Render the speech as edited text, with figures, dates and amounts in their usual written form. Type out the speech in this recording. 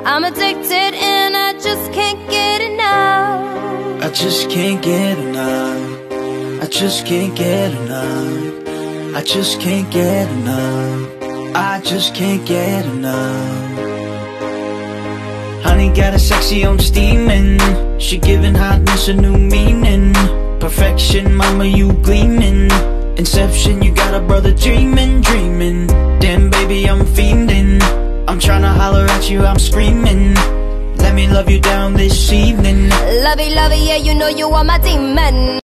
I'm addicted and I just can't get enough. I just can't get enough. I just can't get enough. I just can't get enough. I just can't get enough. Honey got a sexy on steaming. She giving hotness a new meaning. Perfection, mama, you gleaming. Inception, you got a brother dreaming, dreaming. Damn baby, I'm fiending. I'm tryna holler at you, I'm screaming. Let me love you down this evening. Lovey, lovey, yeah, you know you are my demon.